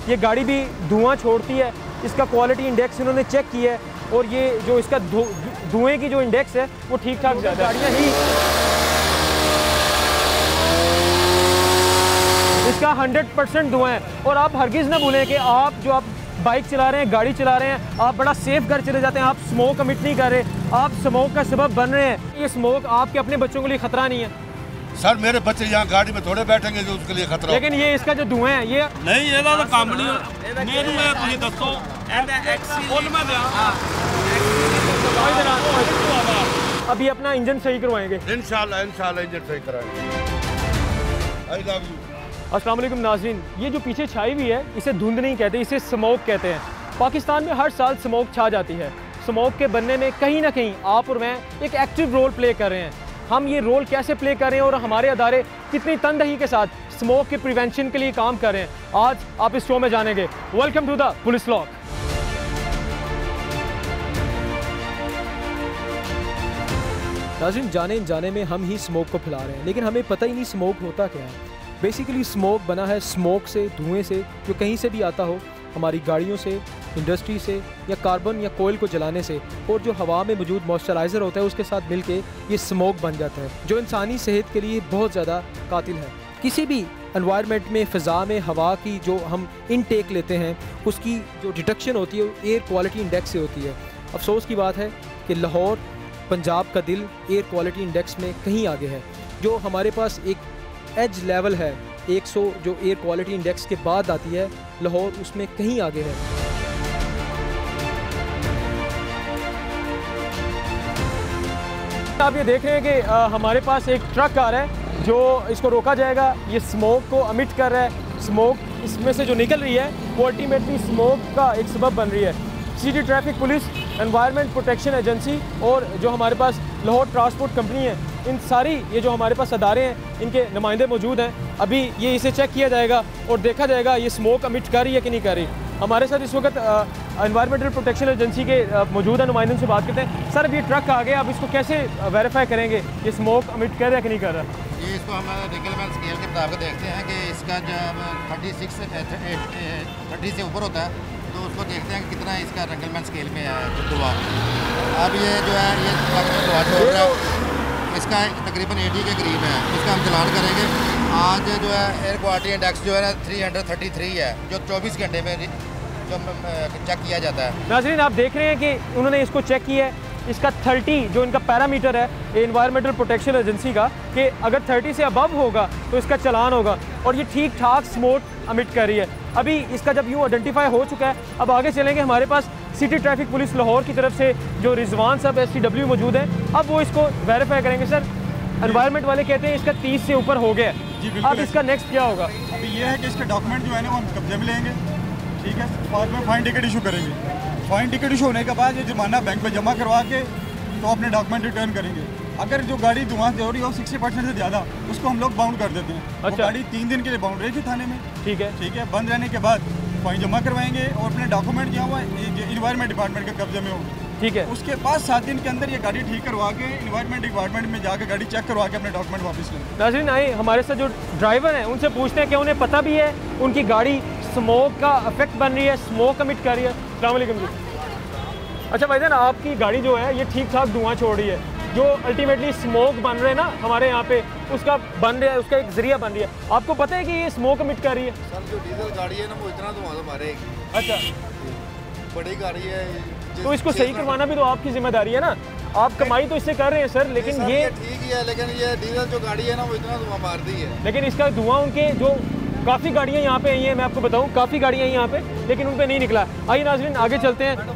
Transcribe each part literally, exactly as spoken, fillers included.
ये गाड़ी भी धुआं छोड़ती है। इसका क्वालिटी इंडेक्स इन्होंने चेक किया है और ये जो इसका धुएं की जो इंडेक्स है वो ठीक ठाक ज़्यादा। गाड़ियाँ ही इसका हंड्रेड परसेंट धुआं है। और आप हरगिज़ ना भूलें कि आप जो आप बाइक चला रहे हैं, गाड़ी चला रहे हैं, आप बड़ा सेफ घर चले जाते हैं, आप स्मोक कमिट नहीं कर रहे, आप स्मोक का सबब बन रहे हैं। ये स्मोक आपके अपने बच्चों के लिए खतरा नहीं है सर। मेरे बच्चे यहाँ गाड़ी में थोड़े बैठेंगे जो उसके लिए खतरा। लेकिन ये इसका जो धुआं है ये नहीं ये तो काम नहीं है। दसो अभी अपना इंजन सही करवाएंगे इंशाल्लाह इंशाल्लाह इंजन सही कराएंगे। I love you. अस्सलाम वालेकुम नाज़रीन, ये जो पीछे छाई हुई है इसे धुंध नहीं कहते, इसे स्मोक कहते हैं। पाकिस्तान में हर साल स्मोक छा जाती है। स्मोक के बनने में कहीं ना कहीं आप और मैं एक एक्टिव रोल प्ले कर रहे हैं। हम ये रोल कैसे प्ले कर रहे हैं और हमारे अदारे कितनी तनदही के साथ स्मोक के प्रिवेंशन के लिए काम कर रहे हैं, आज आप इस शो में जानेंगे। Welcome to the police lock. नाज़रीन, जाने जाने में हम ही स्मोक को फैला रहे हैं, लेकिन हमें पता ही नहीं स्मोक होता क्या है। बेसिकली स्मोक बना है स्मोक से, धुएं से, जो कहीं से भी आता हो, हमारी गाड़ियों से, इंडस्ट्री से, या कार्बन या कोयल को जलाने से, और जो हवा में मौजूद मॉइस्चराइज़र होता है उसके साथ मिलके ये स्मोक बन जाता है, जो इंसानी सेहत के लिए बहुत ज़्यादा कातिल है। किसी भी एनवायरनमेंट में, फ़िज़ा में हवा की जो हम इनटेक लेते हैं उसकी जो डिटेक्शन होती है वो एयर क्वालिटी इंडेक्स से होती है। अफसोस की बात है कि लाहौर, पंजाब का दिल, एयर क्वालिटी इंडेक्स में कहीं आगे है। जो हमारे पास एक एज लेवल है एक सौ जो एयर क्वालिटी इंडेक्स के बाद आती है, लाहौर उसमें कहीं आगे है। आप ये देख रहे हैं कि आ, हमारे पास एक ट्रक आ रहा है जो इसको रोका जाएगा। ये स्मोक को अमिट कर रहा है। स्मोक इसमें से जो निकल रही है वो अल्टीमेटली स्मोक का एक सबब बन रही है। City traffic police, environment protection agency और जो हमारे पास लाहौर ट्रांसपोर्ट कंपनी है, इन सारी ये जो हमारे पास अदारे हैं इनके नुमाइंदे मौजूद हैं। अभी ये इसे चेक किया जाएगा और देखा जाएगा ये स्मोक अमिट कर रही है कि नहीं कर रही। हमारे साथ इस वक्त एनवायरमेंटल प्रोटेक्शन एजेंसी के मौजूदा नुमाइंदों से बात करते हैं। सर, अब ये ट्रक आ गया, अब इसको कैसे वेरीफाई करेंगे ये स्मोक अमिट कर रहा है कि नहीं कर रहा? ये इसको हम रिकलमेंट स्केल के मुताबिक देखते हैं कि इसका जब थर्टी सिक्स थर्टी से ऊपर होता है तो उसको देखते हैं कि कितना इसका रिकलमेंट स्केल में है दुआ। अब ये जो है ये दुआ छोड़ रहा है, इसका तकरीबन एटी के करीब है, इसका हम चलान करेंगे। आज जो है एयर क्वालिटी इंडेक्स जो है ना थ्री हंड्रेड थर्टी थ्री है, जो चौबीस घंटे में जो चेक किया जाता है। नाज़रीन, आप देख रहे हैं कि उन्होंने इसको चेक किया है। इसका तीस जो इनका पैरामीटर है एनवायरमेंटल प्रोटेक्शन एजेंसी का, कि अगर तीस से अबव होगा तो इसका चलान होगा, और ये ठीक ठाक स्मोक अमिट कर रही है। अभी इसका जब यूँ आइडेंटिफाई हो चुका है, अब आगे चलेंगे। हमारे पास सिटी ट्रैफिक पुलिस लाहौर की तरफ से जो रिजवान साहब एस टी डब्ल्यू मौजूद है, अब वो इसको वेरीफाई करेंगे। सर, एनवायरनमेंट वाले कहते हैं इसका तीस से ऊपर हो गया है, अब इसका नेक्स्ट क्या होगा? अभी ये है कि इसके डॉक्यूमेंट जो है ना वो हम कब्जे में लेंगे, ठीक है, बाद में फाइन टिकट इशू करेंगे। फाइन टिकट इशू होने के बाद ये जुर्माना बैंक में जमा करवा के तो अपने डॉक्यूमेंट रिटर्न करेंगे। अगर जो गाड़ी धुआं से हो रही हो सिक्सटी परसेंट से ज़्यादा, उसको हम लोग बाउंड कर देते हैं। अच्छा। गाड़ी तीन दिन के लिए बाउंड रहेगी थाने में, ठीक है, ठीक है। बंद रहने के बाद फाइन जमा करवाएंगे और अपने डॉक्यूमेंट जो हुआ इन्वायरमेंट डिपार्टमेंट के कब्जे में हो, ठीक है। उसके बाद सात दिन के अंदर ये गाड़ी ठीक करवा के इन्वायरमेंट डिपार्टमेंट में जाकर गाड़ी चेक करवा के अपने डॉक्यूमेंट वापस लें। नाज़रीन, आए हमारे साथ जो ड्राइवर हैं उनसे पूछते हैं कि उन्हें पता भी है उनकी गाड़ी स्मोक का इफेक्ट बन रही है, स्मोक कमिट कर रही है। अस्सलाम वालेकुम जी। अच्छा भाईजान, आपकी गाड़ी जो है ये ठीक ठाक धुआं छोड़ रही है, जो अल्टीमेटली स्मोक बन रहे हैं ना हमारे यहाँ पे, उसका बन रहा है, उसका एक जरिया बन रही है। आपको पता है कि ये स्मोक अमिट कर रही है? सर, जो डीजल गाड़ी है ना वो इतना धुआं तो मारेगी। अच्छा, बड़ी गाड़ी है तो इसको सही करवाना भी तो आपकी जिम्मेदारी है ना। आप कमाई तो इससे कर रहे हैं सर, लेकिन ये ठीक ही है, लेकिन ये डीजल जो गाड़ी है ना वो इतना धुआं मारती है। लेकिन इसका धुआं उनके जो काफ़ी गाड़ियाँ यहाँ पे आई हैं, मैं आपको बताऊँ काफ़ी गाड़ियाँ यहाँ पे, लेकिन उन पे नहीं निकला। आइए नाज़रीन आगे चलते हैं।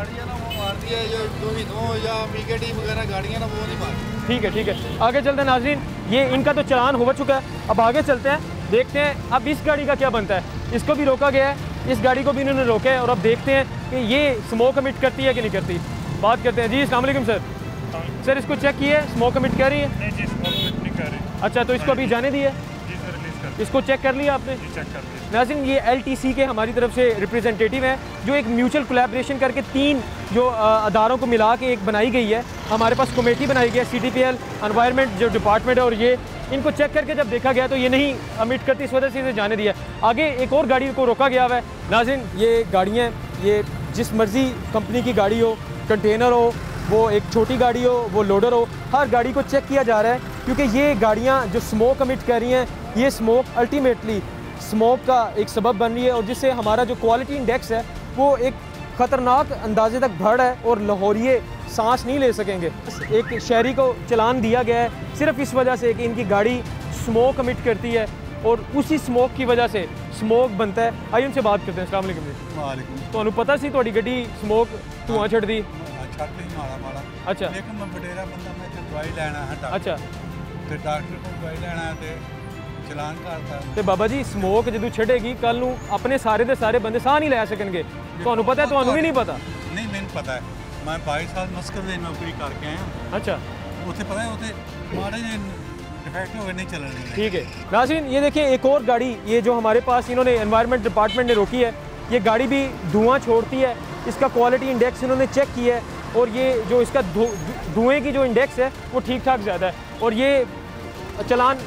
ठीक है ठीक है, आगे चलते हैं नाज़रीन। ये इनका तो चालान हो चुका है, अब आगे चलते हैं, देखते हैं अब इस गाड़ी का क्या बनता है। इसको भी रोका गया है, इस गाड़ी को भी इन्होंने रोका है, और अब देखते हैं कि ये स्मोक अमिट करती है कि नहीं करती। बात करते हैं। जी अस्सलाम वालेकुम सर। सर, इसको चेक किया है, स्मोक अमिट कर रही है? नहीं जी, स्मोक अमिट नहीं कर रही। अच्छा, तो इसको अभी जाने दिया? इसको चेक कर लिया आपने? चेक कर लिया। नाज़रीन, ये एल टी सी के हमारी तरफ से रिप्रेजेंटेटिव हैं, जो एक म्यूचुअल कोलैबोरेशन करके तीन जो अदारों को मिला के एक बनाई गई है। हमारे पास कमेटी बनाई गई है, C T P L, environment जो डिपार्टमेंट है, और ये इनको चेक करके जब देखा गया तो ये नहीं अमिट करती, इस वजह से इसे जाने दिया। आगे एक और गाड़ी को रोका गया हुआ है। नाज़रीन, ये गाड़ियाँ, ये जिस मर्ज़ी कंपनी की गाड़ी हो, कंटेनर हो, वो एक छोटी गाड़ी हो, वो लोडर हो, हर गाड़ी को चेक किया जा रहा है, क्योंकि ये गाड़ियाँ जो स्मोक अमिट कर रही हैं, ये स्मोक अल्टीमेटली स्मोक का एक सबब बन रही है, और जिससे हमारा जो क्वालिटी इंडेक्स है वो एक ख़तरनाक अंदाजे तक बढ़ है और लाहौरिये सांस नहीं ले सकेंगे। एक शहरी को चालान दिया गया है सिर्फ इस वजह से कि इनकी गाड़ी स्मोक अमिट करती है, और उसी स्मोक की वजह से स्मोक बनता है। आइए उनसे बात करते हैं। अस्सलाम वालेकुम जी। वालेकुम। ਤੁਹਾਨੂੰ पता सी ਤੁਹਾਡੀ ਗੱਡੀ ਸਮੋਕ ਧੂਆਂ ਛੱਡਦੀ? ਛੱਡਦੀ ਮਾੜਾ ਮਾੜਾ। अच्छा ਲੇਕਿਨ ਮੈਂ ਵਡੇਰਾ ਬੰਦਾ, ਮੈਂ ਤੇ ਦਵਾਈ ਲੈਣਾ ਹੈ ਡਾਕਟਰ अच्छा ਤੇ ਡਾਕਟਰ ਕੋਲ ਦਵਾਈ ਲੈਣਾ ਹੈ ਤੇ ਚਲਾਨ ਕਰਤਾ। ਤੇ ਬਾਬਾ ਜੀ ਸਮੋਕ ਜਦੋਂ ਛੱਡੇਗੀ ਕੱਲ ਨੂੰ ਆਪਣੇ ਸਾਰੇ ਦੇ ਸਾਰੇ ਬੰਦੇ ਸਾਹ ਨਹੀਂ ਲੈ ਸਕਣਗੇ। ਤੁਹਾਨੂੰ ਪਤਾ ਹੈ, ਤੁਹਾਨੂੰ ਵੀ ਨਹੀਂ ਪਤਾ? ਨਹੀਂ, ਮੈਨੂੰ ਪਤਾ ਹੈ। ਮੈਂ बाईस साल मस्कत में नौकरी करके आया। अच्छा, ਉੱਥੇ ਪਤਾ ਹੈ ਉੱਥੇ ਮਾੜੇ ਜਿਹੇ डिफेक्ट हो गए, नहीं चल रहे। ठीक है नाज़रीन, ये देखिए एक और गाड़ी, ये जो हमारे पास इन्होंने एनवायरनमेंट डिपार्टमेंट ने रोकी है, ये गाड़ी भी धुआं छोड़ती है। इसका क्वालिटी इंडेक्स इन्होंने चेक किया है, और ये जो इसका धुएं की जो इंडेक्स है वो ठीक ठाक ज़्यादा है। और ये चलान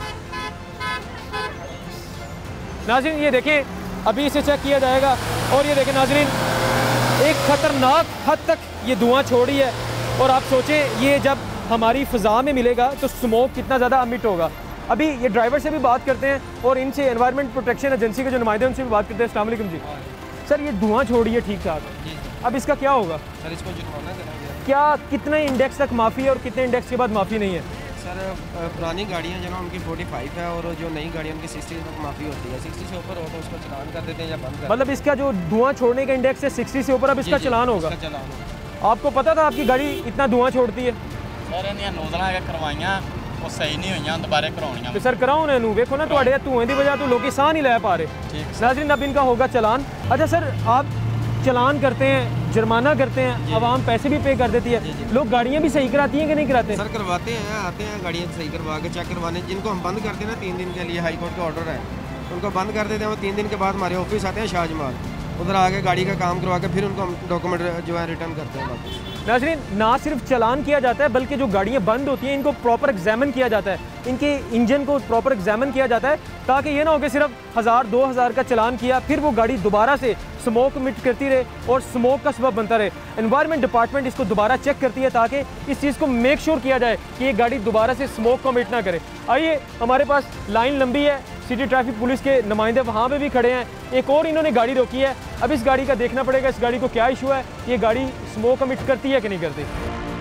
नाज़रीन, ये देखें अभी इसे चेक किया जाएगा, और ये देखें नाज़रीन, एक ख़तरनाक हद तक ये धुआं छोड़ी है। और आप सोचें ये जब हमारी फ़िज़ा में मिलेगा तो स्मोक कितना ज़्यादा अमिट होगा। अभी ये ड्राइवर से भी बात करते हैं, और इनसे एनवायरनमेंट प्रोटेक्शन एजेंसी के जो नुमाइंदे हैं उनसे भी बात करते हैं। अस्सलाम वालेकुम जी। सर, ये धुआं छोड़ी है ठीक ठाक, अब इसका क्या होगा? सर, इसको जुर्माना करेंगे। क्या कितने इंडेक्स तक माफ़ी है और कितने इंडेक्स के बाद माफ़ी नहीं है? सर, पुरानी गाड़ियाँ जो ना उनकी पैंतालीस है, और जो नई गाड़ियाँ उनकी साठ तक माफ़ी होती है। साठ से ऊपर हो तो उसको चलान कर देते हैं या बंद कर। मतलब इसका जो धुआं छोड़ने का इंडेक्स है साठ से ऊपर, अब इसका चलान होगा। चलान होगा। आपको पता था आपकी गाड़ी इतना धुआं छोड़ती है? सर, इन्हें नोजल करवाइया वो सही नहीं हुई, दोबारा करवाइया। तो सर कराओ ना इनू, देखो ना थोड़े धुएं की वजह तो लोग साह नहीं लै पा रहे। नाज़रीन, अब इनका होगा चलान। अच्छा सर, आप चलान करते हैं, जुर्माना करते हैं, आवाम पैसे भी पे कर देती है, लोग गाड़ियाँ भी सही कराती हैं कि नहीं कराते? सर, करवाते हैं, आते हैं गाड़ियाँ सही करवा के चेक करवाने। जिनको हम बंद करते हैं ना तीन दिन के लिए, हाई कोर्ट का ऑर्डर है, उनको बंद कर देते हैं। वो तीन दिन के बाद हमारे ऑफिस आते हैं शाहजमाल, उधर आके गाड़ी का काम करवा के फिर उनको हम डॉक्यूमेंट जो है रिटर्न करते हैं वापस। नाज़रीन, ना सिर्फ चलान किया जाता है बल्कि जो गाड़ियाँ बंद होती हैं इनको प्रॉपर एग्जामिन किया जाता है, इनके इंजन को प्रॉपर एग्जामिन किया जाता है, ताकि ये ना हो कि सिर्फ हज़ार दो हज़ार का चलान किया फिर वो गाड़ी दोबारा से स्मोक मिट करती रहे और स्मोक का सबब बनता रहे। एनवायरनमेंट डिपार्टमेंट इसको दोबारा चेक करती है ताकि इस चीज़ को मेक श्योर किया जाए कि ये गाड़ी दोबारा से स्मोक को मिट ना करे। आइए, हमारे पास लाइन लंबी है, सिटी ट्रैफिक पुलिस के नुमाइंदे वहाँ पे भी खड़े हैं। एक और इन्होंने गाड़ी रोकी है, अब इस गाड़ी का देखना पड़ेगा इस गाड़ी को क्या इशू है, ये गाड़ी स्मोक अमिट करती है कि नहीं करती।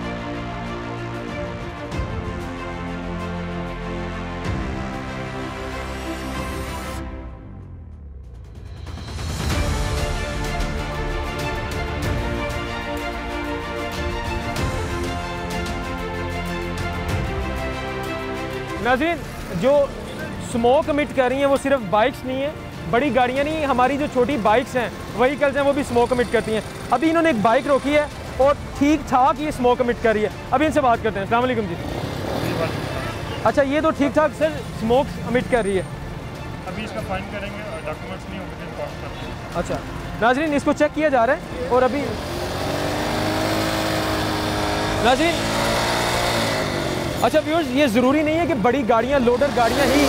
नाज़रीन, जो स्मोक अमिट कर रही हैं वो सिर्फ बाइक्स नहीं है, बड़ी गाड़ियाँ नहीं, हमारी जो छोटी बाइक्स हैं, व्हीकल्स हैं, वो भी स्मोक अमिट करती हैं। अभी इन्होंने एक बाइक रोकी है और ठीक ठाक ये स्मोक अमिट कर रही है। अभी इनसे बात करते हैं। अस्सलाम वालेकुम जी। अच्छा, ये तो ठीक ठाक सर स्मोक अमिट कर रही है। अभी इसका फाइन करेंगे और डॉक्यूमेंट्स नहीं होंगे तो कॉल करते हैं। अच्छा नाज़रीन, इसको चेक किया जा रहा है, और अभी नाज़रीन, अच्छा व्यूअर्स, ये ज़रूरी नहीं है कि बड़ी गाड़ियाँ, लोडर गाड़ियाँ ही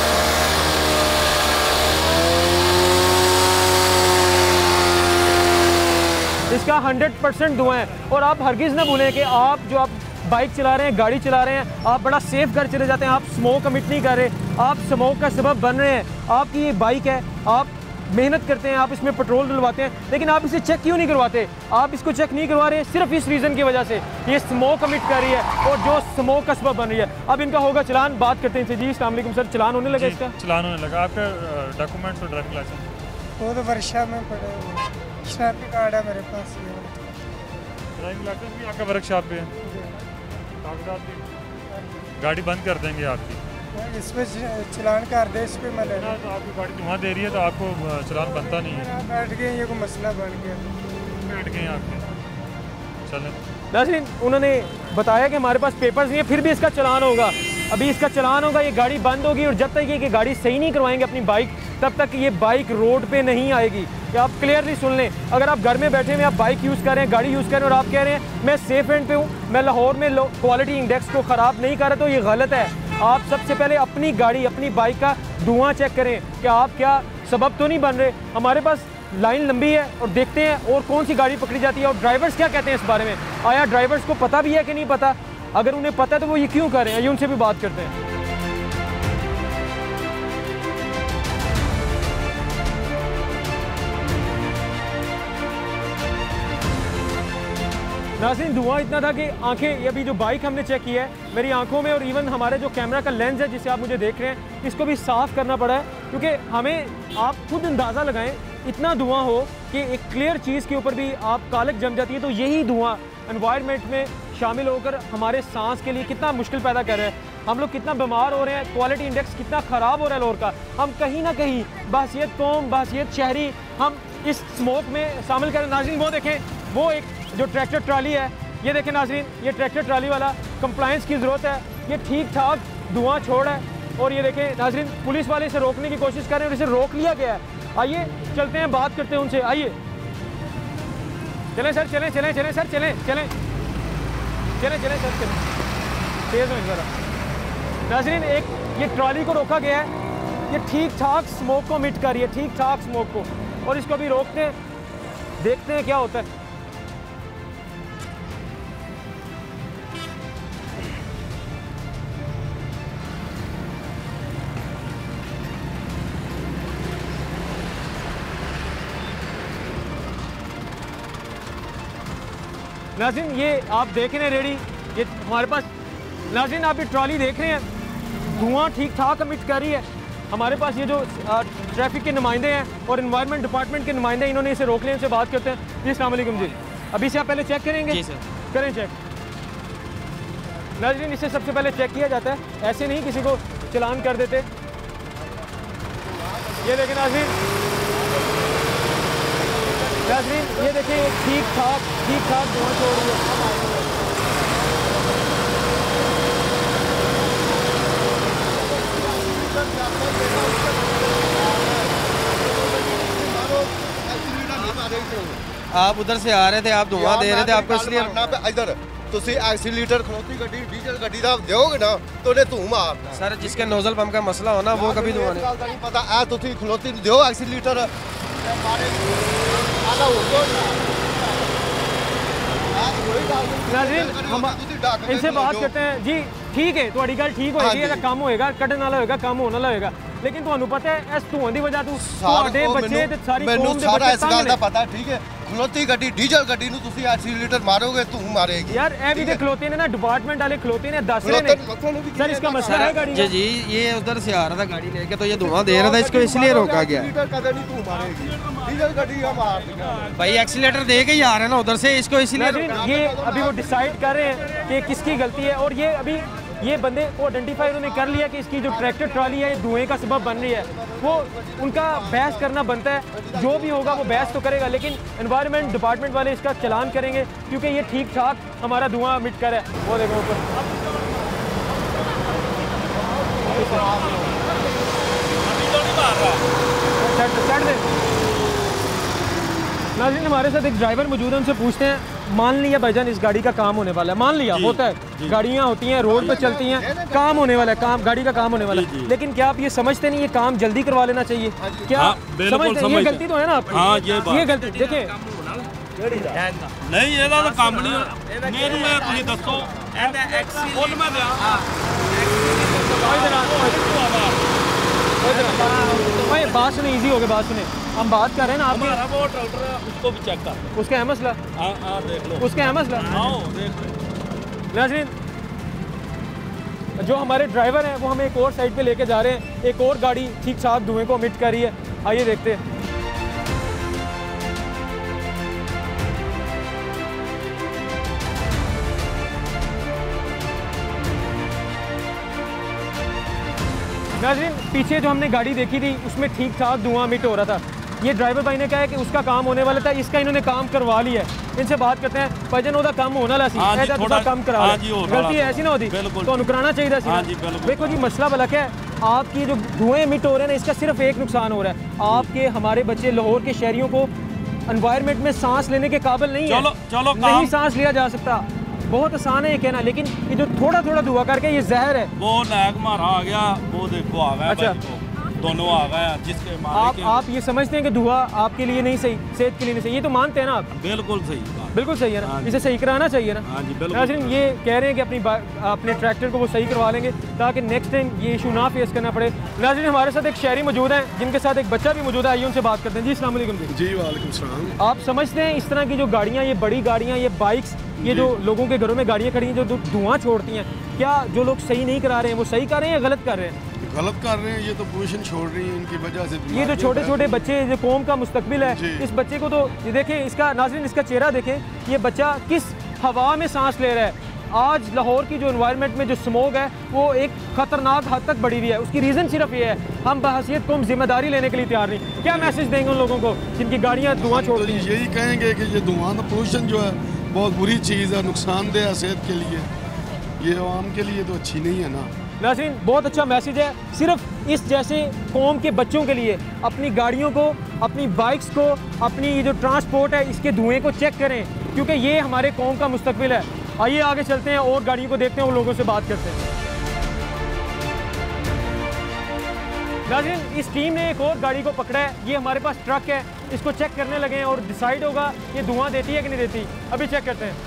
इसका हंड्रेड परसेंट धुआं है। और आप हरगिज़ ना भूलें कि आप जो आप बाइक चला रहे हैं, गाड़ी चला रहे हैं, आप बड़ा सेफ कर चले जाते हैं, आप स्मोक अमिट नहीं कर रहे, आप स्मोक का सबब बन रहे हैं। आपकी ये बाइक है, आप मेहनत करते हैं, आप इसमें पेट्रोल डलवाते हैं, लेकिन आप इसे चेक क्यों नहीं करवाते? आप इसको चेक नहीं करवा रहे सिर्फ इस रीज़न की वजह से, ये स्मोक अमिट कर रही है और जो स्मोक का सबब बन रही है। अब इनका होगा चलान। बात करते हैं इनसे। जी अस्सलाम वालेकुम सर, चलान होने लगा इसका? चलान होने लगा। आपका डॉक्यूमेंट्स और ड्राइविंग लाइसेंस? वो तो वर्कशॉप में पड़े हुए, शनाख्ती कार्ड है मेरे पास। ड्राइविंग लाइसेंस भी आपका वर्कशॉप पे है? कागजात भी? गाड़ी बंद कर देंगे आपकी। इसमें चलान कर दे, इस पर मैं लेना। तो आपकी गाड़ी धुआं दे रही है तो आपको चलान बनता नहीं है। बैठ गए, ये कोई मसला बन गया। बैठ गए आपके, चलें। नाज़रीन, उन्होंने बताया कि हमारे पास पेपर्स नहीं है, फिर भी इसका चलान होगा। अभी इसका चलान होगा, ये गाड़ी बंद होगी, और जब तक ये कि गाड़ी सही नहीं करवाएंगे अपनी बाइक, तब तक ये बाइक रोड पे नहीं आएगी। ये आप क्लियरली सुन लें। अगर आप घर में बैठे हुए आप बाइक यूज़ कर रहे हैं, गाड़ी यूज़ कर रहे हैं, और आप कह रहे हैं मैं सेफ एंड पे हूँ, मैं लाहौर में क्वालिटी इंडेक्स को ख़राब नहीं कर रहा, तो ये गलत है। आप सबसे पहले अपनी गाड़ी, अपनी बाइक का धुआं चेक करें कि आप क्या सबब तो नहीं बन रहे। हमारे पास लाइन लंबी है और देखते हैं और कौन सी गाड़ी पकड़ी जाती है और ड्राइवर्स क्या कहते हैं इस बारे में। आया ड्राइवर्स को पता भी है कि नहीं पता? अगर उन्हें पता है तो वो ये क्यों कर रहे हैं, ये उनसे भी बात करते हैं। नाज़रीन, धुआं इतना था कि आंखें, अभी जो बाइक हमने चेक की है, मेरी आंखों में और इवन हमारे जो कैमरा का लेंस है जिसे आप मुझे देख रहे हैं, इसको भी साफ़ करना पड़ा है, क्योंकि हमें, आप खुद अंदाज़ा लगाएं, इतना धुआं हो कि एक क्लियर चीज़ के ऊपर भी आप कालक जम जाती है, तो यही धुआं एनवायरनमेंट में शामिल होकर हमारे सांस के लिए कितना मुश्किल पैदा कर रहा है। हम लोग कितना बीमार हो रहे हैं, क्वालिटी इंडेक्स कितना ख़राब हो रहा है लोर का। हम कहीं ना कहीं बहसियत कौम, बहसियत शहरी, हम इस स्मोक में शामिल करें। नाज़रीन, वो देखें, वो एक जो ट्रैक्टर ट्राली है, ये देखें नाज़रीन, ये ट्रैक्टर ट्राली वाला कंप्लायंस की ज़रूरत है, ये ठीक ठाक धुआं छोड़ है। और ये देखें नाज़रीन, पुलिस वाले इसे रोकने की कोशिश कर रहे हैं और इसे रोक लिया गया है। आइए चलते हैं, बात करते हैं उनसे। आइए चलें सर, चलें चलें चलें सर, चलें चलें चलें चलें सर, चलें तेज़ हो ज़रा। नाज़रीन, एक ये ट्रॉली को रोका गया है, ये ठीक ठाक स्मोक को मिट कर रही है, ठीक ठाक स्मोक को, और इसको अभी रोकते हैं, देखते हैं क्या होता है। नाज़रीन, ये आप देख रहे हैं रेडी, ये हमारे पास, नाज़रीन आप ये ट्रॉली देख रहे हैं, धुआं ठीक ठाक मिट कर रही है। हमारे पास ये जो ट्रैफिक के नुमाइंदे हैं और एनवायरनमेंट डिपार्टमेंट के नुमाइंदे, इन्होंने इसे रोक लिया, इनसे बात करते हैं। जी अस्सलाम वालेकुम जी, अभी से आप पहले चेक करेंगे? जी सर, करें चेक। नाज़रीन, इसे सबसे पहले चेक किया जाता है, ऐसे नहीं किसी को चलान कर देते। ये देखें नाज़रीन, नाज़रीन ये देखें, ठीक ठाक ठीक ठाक धुआं छोड़ रही है। आप उधर से आ रहे थे, आप धुआं दे रहे थे, आपको इसलिए इधर ਤੁਸੀਂ एक्सीलेटर खलोती गड्डी डीजल गड्डी ਦਾ ਦਿਓਗੇ ਨਾ तो ਉਹਨੇ ਧੂੰ ਮਾਰਨਾ। सर, जिसके नोजल पंप का मसला हो ना, वो कभी धुआं नहीं। नहीं पता आ ਤੁਸੀਂ खलोती ਦਿਓ एक्सीलेटर नाज़रीन, हम इनसे बात करते हैं। जी ठीक है, ਤੁਹਾਡੀ ਗੱਲ ਠੀਕ ਹੋਏਗੀ, ਇਹਦਾ ਕੰਮ ਹੋਏਗਾ, ਕੱਢਣ ਵਾਲਾ ਹੋਏਗਾ, ਕੰਮ ਹੋਣ ਵਾਲਾ ਹੋਏਗਾ, लेकिन ਤੁਹਾਨੂੰ ਪਤਾ ਹੈ ਇਸ ਧੂਆਂ ਦੀ ਵਜ੍ਹਾ ਤੋਂ ਤੁਹਾਡੇ ਬੱਚੇ ਤੇ ਸਾਰੀ ਕੌਮ ਦੇ ਬੱਚੇ ਇਸ ਗੱਲ ਦਾ ਪਤਾ, ਠੀਕ ਹੈ। ਖਲੋਤੀ ਗੱਡੀ ਡੀਜ਼ਲ ਗੱਡੀ ਨੂੰ ਤੁਸੀਂ एक्सीलेटर ਮਾਰੋਗੇ ਧੂੰ ਮਾਰੇਗੀ। यार ए भी खलोते ने ना, डिपार्टमेंट वाले खलोते ने, दस रहे ने सर, इसका मसला है गाड़ी जी जी, ये उधर से आ रहा था गाड़ी लेके, तो ये धुआं दे रहा था, इसको इसलिए रोका गया। कदे नहीं धूं मारेगी, डीजल गड्डी का मार देगा भाई, एक्सीलेटर दे के ही आ रहे हैं ना उधर से, इसको इसलिए। ये अभी वो डिसाइड कर रहे हैं कि किसकी गलती है, और ये अभी ये बंदे को आइडेंटिफाई उन्होंने कर लिया कि इसकी जो ट्रैक्टर ट्रॉली है धुएं का सबब बन रही है। वो उनका बहस करना बनता है, जो भी होगा वो बहस तो करेगा, लेकिन एनवायरनमेंट डिपार्टमेंट वाले इसका चलान करेंगे, क्योंकि ये ठीक ठाक हमारा धुआं मिट कर है। वो देखो ऊपर, नाज़रीन हमारे साथ एक ड्राइवर मौजूद है, उनसे पूछते हैं। मान लिया भाईजान इस गाड़ी का काम होने वाला है, मान लिया होता है, गाड़ियाँ होती हैं रोड पे चलती हैं, काम होने वाला है, काम गाड़ी का काम होने वाला है, लेकिन क्या आप ये समझते नहीं ये काम जल्दी करवा लेना चाहिए? क्या समझते हैं? ये गलती तो है ना आपकी? हाँ, ये ये गलती देखिए नहीं, ਇਹਦਾ ਤਾਂ ਕੰਮ ਨਹੀਂ ਮੈਨੂੰ ਇਹ ਤੁਸੀਂ ਦੱਸੋ ਇਹਦਾ ਐਕਸੀ ਫੁੱਲ ਮੈਂ ਦਿਆਂ भाई बात सुने, इजी हो गया, बात सुने, हम बात कर रहे हैं ना, आपके हमारा वो ट्रैक्टर है, उसको भी चेक कर, उसका है मसला, हाँ हाँ देख लो, उसका है मसला। आओ देख लो। नाज़रीन, जो हमारे ड्राइवर हैं वो हमें एक और साइड पे लेके जा रहे हैं, एक और गाड़ी ठीक ठाक धुएं को मिट कर रही है, आइए देखते हैं। नाज़रीन, पीछे जो हमने गाड़ी देखी थी उसमें ठीक ठाक धुआं मिट हो रहा था, ये ड्राइवर भाई ने कहा है कि उसका काम होने वाला था, इसका इन्होंने काम करवा लिया है। इनसे बात करते हैं, भाईजान ਉਹਦਾ ਕੰਮ ਹੋਣ ਵਾਲਾ ਸੀ, ਇਹਦਾ ਤੁਸੀਂ ਕੰਮ करा लिया, गलती ऐसी ना होती, ਤੁਹਾਨੂੰ कराना चाहिए था। देखो जी मसला भला क्या है, आपकी जो धुएं मिट हो रहे हैं ना, इसका सिर्फ एक नुकसान हो रहा है, आपके हमारे बच्चे लाहौर के शहरियों को एनवायरनमेंट में सांस लेने के काबिल नहीं है, चलो चलो नहीं सांस लिया जा सकता। बहुत आसान है ये कहना, लेकिन ये जो थोड़ा थोड़ा धुआं करके ये जहर है। वो लैग मारा आ गया, वो देखो आ गया। अच्छा, भाई दोनों आ गए जिसके आप आप ये समझते हैं कि धुआं आपके लिए नहीं सही, सेहत के लिए नहीं सही, ये तो मानते हैं ना आप? बिल्कुल सही, बिल्कुल सही है ना, इसे सही कराना चाहिए ना। हाँ जी बिल्कुल। नाज़रीन ये कह रहे हैं कि अपनी अपने ट्रैक्टर को वो सही करवा लेंगे ताकि नेक्स्ट टाइम ये इशू ना फेस करना पड़े। नाज़रीन हमारे साथ एक शहरी मौजूद है जिनके साथ एक बच्चा भी मौजूद है, आइए उनसे बात करते हैं। जी अस्सलाम वालेकुम। जी जी वालेकुम सलाम। आप समझते हैं इस तरह की जो गाड़ियाँ, ये बड़ी गाड़ियाँ, ये बाइक्स, ये जो लोगों के घरों में गाड़ियाँ खड़ी हैं जो धुआं छोड़ती हैं, क्या जो लोग सही नहीं करा रहे हैं वो सही कर रहे हैं या गलत कर रहे हैं? गलत कर रहे हैं, ये तो पोल्यूशन छोड़ रही है, इनकी वजह से ये जो छोटे छोटे बच्चे, जो कौम का मुस्तकबिल है, इस बच्चे को तो ये देखें, इसका नाज़रीन इसका चेहरा देखें, ये बच्चा किस हवा में सांस ले रहा है। आज लाहौर की जो एनवायरनमेंट में जो स्मोक है वो एक ख़तरनाक हद तक बढ़ी हुई है। उसकी रीज़न सिर्फ ये है, हम बहसीयत कौम जिम्मेदारी लेने के लिए तैयार नहीं। क्या मैसेज देंगे उन लोगों को जिनकी गाड़ियाँ धुआं छोड़ती हैं? यही कहेंगे कि ये धुआं, पोल्यूशन जो है बहुत बुरी चीज़ है, नुकसानदेह है सेहत के लिए, ये आवाम के लिए तो अच्छी नहीं है ना। नाज़रीन बहुत अच्छा मैसेज है, सिर्फ इस जैसे कौम के बच्चों के लिए। अपनी गाड़ियों को, अपनी बाइक्स को, अपनी ये जो ट्रांसपोर्ट है इसके धुएं को चेक करें, क्योंकि ये हमारे कौम का मुस्तकबिल है। आइए आगे चलते हैं और गाड़ियों को देखते हैं, उन लोगों से बात करते हैं। नाज़रीन इस टीम ने एक और गाड़ी को पकड़ा है, ये हमारे पास ट्रक है, इसको चेक करने लगे हैं और डिसाइड होगा ये धुआं देती है कि नहीं देती। अभी चेक करते हैं,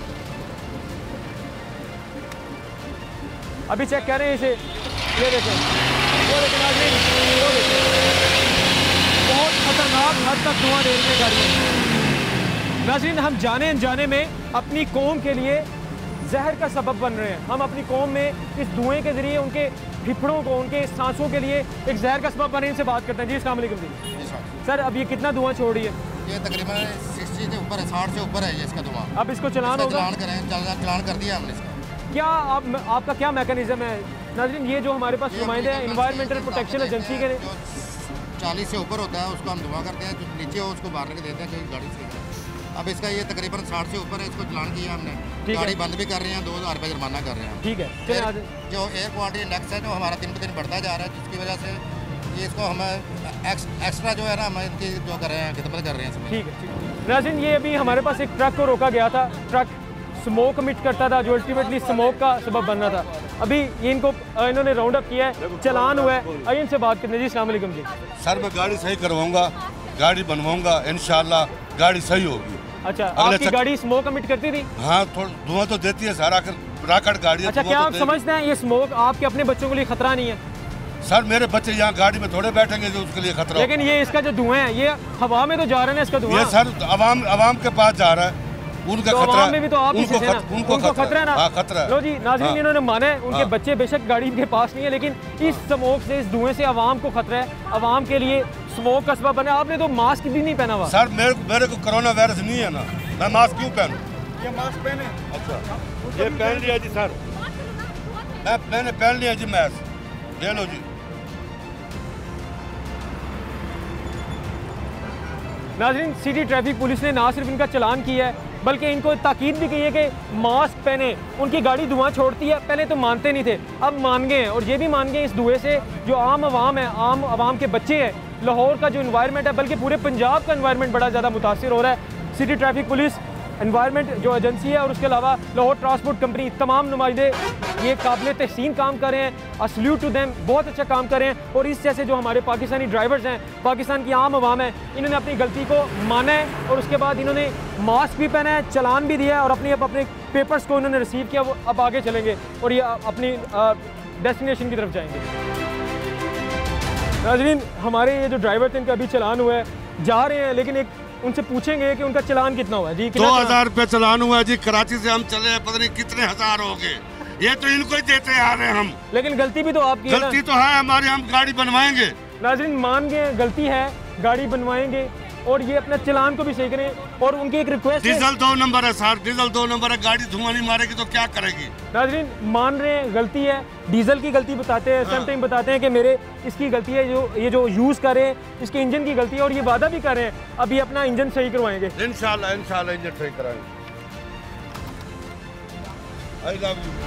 अभी चेक कर रहे हैं इसे। ये देखें, वो देखें नाज़रीन, वो देखें, बहुत खतरनाक हद तक धुआं दे रही है गाड़ियाँ। नाज़रीन हम जाने अनजाने में अपनी कौम के लिए जहर का सबब बन रहे हैं। हम अपनी कौम में इस धुएं के ज़रिए उनके फिफड़ों को, उनके सांसों के लिए एक जहर का सबब बन रहे हैं। इनसे बात करते हैं। जी अस्सलाम वालेकुम। जी सर, अब ये कितना धुआं छोड़ रही है? ये तकरीबन साठ से ऊपर है, साठ से ऊपर है ये इसका धुआं। अब इसको चलान होगा? चलान करें, चलान कर दिया हमने इसका। क्या आप, आपका क्या मैकेनिज्म है? नाज़रीन ये जो हमारे पास नुमाइंदे हैं इन्वायरमेंटल प्रोटेक्शन एजेंसी के, चालीस से ऊपर होता है उसको हम धुआं करते हैं, जो नीचे हो उसको बाहर के देते हैं कि गाड़ी से। अब इसका ये तकरीबन साठ से ऊपर है, इसको चलान किया हमने, गाड़ी बंद भी कर रहे हैं, दो हज़ार रुपये जुर्माना कर रहे हैं। ठीक है। जो एयर क्वालिटी इंडेक्स है जो हमारा दिन ब दिन बढ़ता जा रहा है, जिसकी वजह से ये इसको हम एक्स, एक्स्ट्रा जो है ना हम इनकी जो कर रहे हैं खिदमत कर रहे हैं। ठीक है नाज़रीन, ये अभी हमारे पास एक ट्रक को रोका गया था, ट्रक स्मोक मिट करता था जो अल्टीमेटली स्मोक का सबब बनना था। अभी ये इनको इन्होंने राउंड अप किया है, चलान हुआ है। आइए इनसे बात करते हैं। जी अस्सलाम वालेकुम। जी सर मैं गाड़ी सही करवाऊंगा, गाड़ी बनवाऊंगा, इंशाल्लाह गाड़ी सही होगी। अच्छा, आपकी गाड़ी स्मोक मिट करती थी? हाँ, थोड़ा धुआं तो देती है, सारा राकट गाड़ी। अच्छा, क्या आप समझते हैं ये स्मोक आपके अपने बच्चों के लिए खतरा नहीं है? सर मेरे बच्चे यहाँ गाड़ी में थोड़े बैठेंगे जो उसके लिए खतरा। लेकिन ये इसका जो धुआं है ये हवा में तो जा रहा है इसका धुआं। ये सर अवाम अवाम के पास जा रहा है, उनका तो खतरा में भी तो आप उनको, खत, खत, उनको, उनको खतरा है ना। हाँ, खतरा है। लो जी नाज़रीन, हाँ, इन्होंने माना है उनके हाँ, बच्चे बेशक गाड़ी के पास नहीं है, लेकिन इस स्मोक से, इस धुएं से आवाम को खतरा है, आवाम के लिए स्मोक का सबब बना। आपने तो मास्क भी नहीं पहना हुआ। सर मेरे मेरे को कोरोना वायरस नहीं है ना, मैं मास्क क्यों पहनूं? ये मास्क पहने। अच्छा, ये पहन लिया जी सर, मैं मैंने पहन लिया जी मास्क, ले लो जी। नाज़रीन सिटी ट्रैफिक पुलिस ने ना सिर्फ इनका चलान किया है बल्कि इनको ताकीद भी की है कि मास्क पहने, उनकी गाड़ी धुआं छोड़ती है। पहले तो मानते नहीं थे, अब मान गए हैं, और ये भी मान गए इस धुएं से जो आम आवाम है, आम आवाम के बच्चे हैं, लाहौर का जो इन्वायरमेंट है, बल्कि पूरे पंजाब का इन्वायरमेंट बड़ा ज़्यादा मुतासिर हो रहा है। सिटी ट्रैफिक पुलिस, इन्वायरमेंट जो एजेंसी है और उसके अलावा लाहौर ट्रांसपोर्ट कंपनी, तमाम नुमाइंदे ये काबिल तहसीन काम कर रहे हैं। अ सल्यूट टू देम, बहुत अच्छा काम कर रहे हैं। और इस जैसे जो हमारे पाकिस्तानी ड्राइवर्स हैं, पाकिस्तान की आम आवाम है, इन्होंने अपनी गलती को माना है और उसके बाद इन्होंने मास्क भी पहना है, चलान भी दिया है और अपनी अब अपने पेपर्स को इन्होंने रिसीव किया। वो अब आगे चलेंगे और ये अपनी डेस्टिनेशन की तरफ जाएंगे। नाज़रीन हमारे ये जो ड्राइवर थे इनका अभी चलान हुआ है, जा रहे हैं, लेकिन एक उनसे पूछेंगे कि उनका चलान कितना हुआ है। जी दो हजार रुपये चलान हुआ है जी, कराची से हम चले हैं, पता नहीं कितने हजार हो गए, ये तो इनको ही देते आ रहे हैं हम। लेकिन गलती भी तो आपकी है ना? गलती तो है हमारी, हम गाड़ी बनवाएंगे। नाज़रीन मान गए गलती है, गाड़ी बनवाएंगे और ये अपना चलान को भी सही करें। और उनकी एक रिक्वेस्ट, डीजल दो नंबर है सर, डीजल दो नंबर है, गाड़ी धुआं नहीं मारेगी तो क्या करेगी? नाज़रीन मान रहे हैं गलती है, डीजल की गलती बताते हैं, सम टाइम बताते हैं कि मेरे इसकी गलती है, जो ये जो यूज़ कर रहे हैं इसके इंजन की गलती है, और ये वादा भी कर रहे हैं अभी अपना इंजन सही करवाएंगे। इंशाल्लाह इंशाल्लाह इंजन सही कराएंगे। I love you.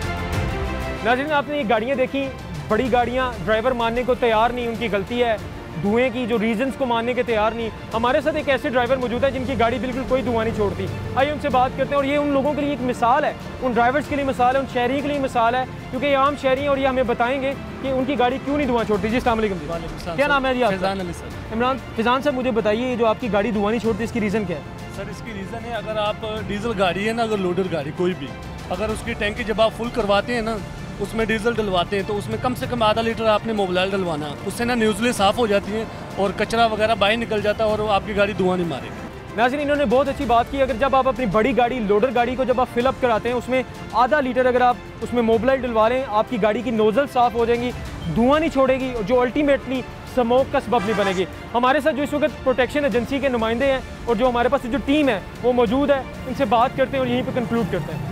नाज़रीन आपने ये गाड़ियाँ देखी, बड़ी गाड़ियाँ, ड्राइवर मानने को तैयार नहीं, उनकी गलती है, धुएं की जो रीजंस को मानने के तैयार नहीं। हमारे साथ एक ऐसे ड्राइवर मौजूद है जिनकी गाड़ी बिल्कुल कोई धुआं नहीं छोड़ती। आइए उनसे बात करते हैं, और ये उन लोगों के लिए एक मिसाल है, उन ड्राइवर्स के लिए मिसाल है, उन शहरी के लिए मिसाल है, क्योंकि ये आम शहरी हैं और ये हमें बताएंगे कि उनकी गाड़ी क्यों नहीं धुआं छोड़ती। जी अस्सलाम वालेकुम जी, क्या नाम है जी आपका? फैज़ान अली सर। इमरान फिजान साहब, मुझे बताइए ये जो आपकी गाड़ी धुआं नहीं छोड़ती इसकी रीज़न क्या है? सर इसकी रीज़न है, अगर आप डीजल गाड़ी है ना, अगर लोडर गाड़ी कोई भी, अगर उसकी टैंकी जब आप फुल करवाते हैं ना, उसमें डीजल डलवाते हैं तो उसमें कम से कम आधा लीटर आपने मोबिलाइल डलवाना, उससे ना न्यूज़लें साफ़ हो जाती हैं और कचरा वगैरह बाहर निकल जाता है और आपकी गाड़ी धुआं नहीं मारेगी। नाज़रीन, इन्होंने बहुत अच्छी बात की। अगर जब आप अपनी बड़ी गाड़ी लोडर गाड़ी को जब आप फिलअप कराते हैं, उसमें आधा लीटर अगर आप उसमें मोबिलाइल डलवा लें, आपकी गाड़ी की नोज़ल साफ़ हो जाएंगी, धुआं नहीं छोड़ेगी, जो अल्टीमेटली स्मोक का सबब नहीं बनेगी। हमारे साथ जो इस वक्त प्रोटेक्शन एजेंसी के नुमाइंदे हैं और जो हमारे पास जो टीम है वो मौजूद है, इनसे बात करते हैं और यहीं पे कंक्लूड करते हैं।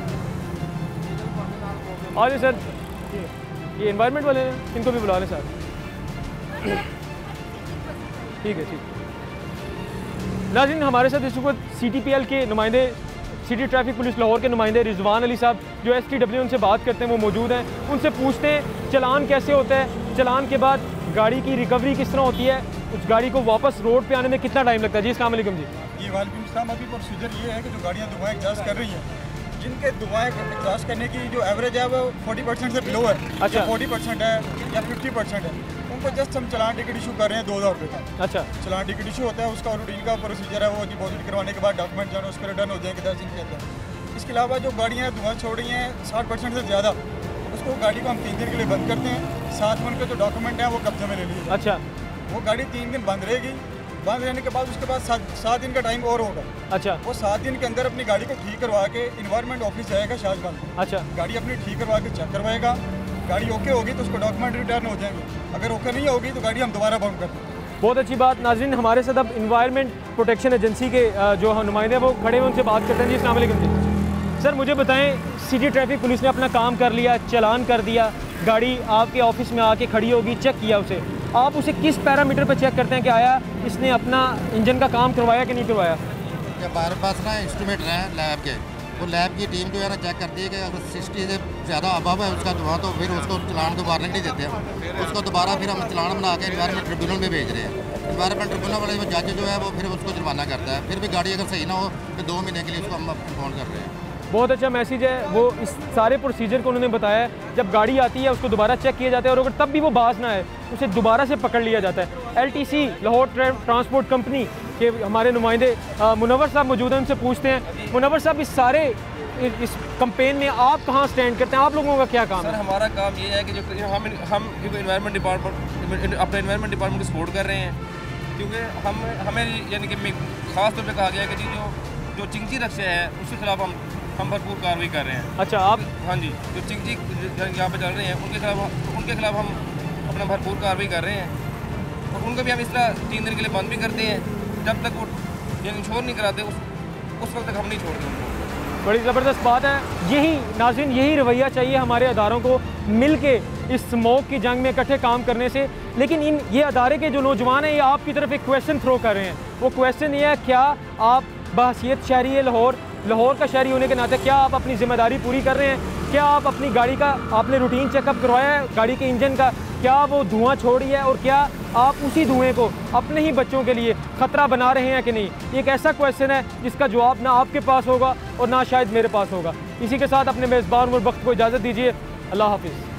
आज सर ये एनवायरनमेंट वाले हैं, इनको भी बुला लें सर। ठीक है, ठीक। नाज़रीन, हमारे साथ इस वक्त सी टी पी एल के नुमाइंदे, सिटी ट्रैफिक पुलिस लाहौर के नुमाइंदे रिजवान अली साहब जो एस टी डब्ल्यू, उनसे बात करते हैं, वो मौजूद हैं। उनसे पूछते हैं चलान कैसे होता है, चलान के बाद गाड़ी की रिकवरी किस तरह होती है, उस गाड़ी को वापस रोड पे आने में कितना टाइम लगता है। जी अस्सलाम वालेकुम जी। जी वालेकुम सलाम। अभी प्रोसीजर ये है कि जो गाड़ियाँ धुआं एग्जॉस्ट कर रही हैं, जिनके धुआं एग्जॉस्ट करने की जो एवरेज है वो चालीस परसेंट से बिलो है, अच्छा चालीस परसेंट है या पचास परसेंट है, उनको जस्ट हम चलान टिकट इशू कर रहे हैं दो हज़ार रुपये का। अच्छा, चलान टिकट इशू होता है, उसका रूटीन का प्रोसीजर है, वो डिपॉजिट करवाने के बाद डॉक्यूमेंट जो है उसके रिटर्न हो जाएंगे, दस दिन के अंदर। इसके अलावा जो गाड़ियाँ धुआं छोड़ रही हैं साठ परसेंट से ज़्यादा, उसको गाड़ी को हम तीन दिन के लिए बंद करते हैं, साथ में उनके जो डॉक्यूमेंट हैं वो कब्जे में ले लिए। अच्छा, वो गाड़ी तीन दिन बंद रहेगी, बंद रहने के बाद उसके बाद सात सात दिन का टाइम और होगा। अच्छा, वो सात दिन के अंदर अपनी गाड़ी को ठीक करवा के इन्वायरमेंट ऑफिस जाएगा शाहजहां में। अच्छा, गाड़ी अपनी ठीक करवा के चेक करवाएगा, गाड़ी ओके होगी तो उसको डॉक्यूमेंट रिटर्न हो जाएंगे, अगर ओके नहीं होगी तो गाड़ी हम दोबारा बंद कर देंगे। बहुत अच्छी बात। नाज़रीन, हमारे साथ अब इन्वायरमेंट प्रोटेक्शन एजेंसी के जो नुमाइंदे हैं वो खड़े हैं, उनसे बात करते हैं। जी अस्सलाम वालेकुम जी। सर मुझे बताएं, सिटी ट्रैफिक पुलिस ने अपना काम कर लिया, चालान कर दिया, गाड़ी आपके ऑफिस में आके खड़ी होगी, चेक किया उसे, आप उसे किस पैरामीटर पर चेक करते हैं कि आया इसने अपना इंजन का काम करवाया कि नहीं करवाया? हमारे पास ना इंस्ट्रूमेंट हैं लैब के, वो लैब की टीम जो है ना चेक करती है कि अगर सिक्सटी से ज़्यादा अबव है उसका धुआं, तो फिर उसको चलान दोबारा नहीं देते हम, उसको दोबारा फिर हम चलान बना के इन्वायरमेंट ट्रिब्यूनल में भेज रहे हैं। इन्वायरमेंट ट्रिब्यूनल वाले जो जज जो है वो फिर उसको जुर्माना करता है, फिर भी गाड़ी अगर सही ना हो तो दो महीने के लिए उसको हम फोन कर रहे हैं। बहुत अच्छा मैसेज है, वो इस सारे प्रोसीजर को उन्होंने बताया। जब गाड़ी आती है उसको दोबारा चेक किया जाता है और अगर तब भी वो बाज ना है उसे दोबारा से पकड़ लिया जाता है। L T C Lahore transport company के हमारे नुमाइंदे मुनव्वर साहब मौजूद हैं, उनसे पूछते हैं। मुनव्वर साहब, इस सारे इस कैंपेन में आप कहाँ स्टैंड करते हैं, आप लोगों का क्या काम सर? है? हमारा काम ये है कि जो हम हम क्योंकि इन्वायरमेंट डिपार्टमेंट अपने इन्वायरमेंट डिपार्टमेंट को सपोर्ट कर रहे हैं, क्योंकि हम हमें यानी कि खास तौर पे कहा गया है कि जी जो जो चिंची रक्षा है उसके खिलाफ हम हम भरपूर कार्रवाई कर रहे हैं। अच्छा, आप? हाँ जी, जो चिंची यहाँ पे चल रहे हैं उनके खिलाफ उनके खिलाफ हम अपना भरपूर कार्रवाई कर रहे हैं और उनको भी हम इस तरह तीन दिन के लिए बंद भी करते हैं, जब तक वो इंश्योर नहीं कराते उस उस वक्त तक हम नहीं छोड़ते उनको। बड़ी ज़बरदस्त बात है। यही नाज़रीन, यही रवैया चाहिए हमारे अदारों को, मिल के इस स्मोक की जंग में इकट्ठे काम करने से। लेकिन इन ये अदारे के जो नौजवान हैं ये आपकी तरफ एक क्वेश्चन थ्रो कर रहे हैं। वो क्वेश्चन ये है, क्या आप बहसीयत शहरी है लाहौर लाहौर का शहरी होने के नाते क्या आप अपनी जिम्मेदारी पूरी कर रहे हैं? क्या आप अपनी गाड़ी का आपने रूटीन चेकअप करवाया है, गाड़ी के इंजन का, क्या वो धुआं छोड़ रही है और क्या आप उसी धुएं को अपने ही बच्चों के लिए ख़तरा बना रहे हैं कि नहीं? ये एक ऐसा क्वेश्चन है जिसका जवाब ना आपके पास होगा और ना शायद मेरे पास होगा। इसी के साथ अपने मेज़बान और वक्त को इजाज़त दीजिए। अल्लाह हाफिज़।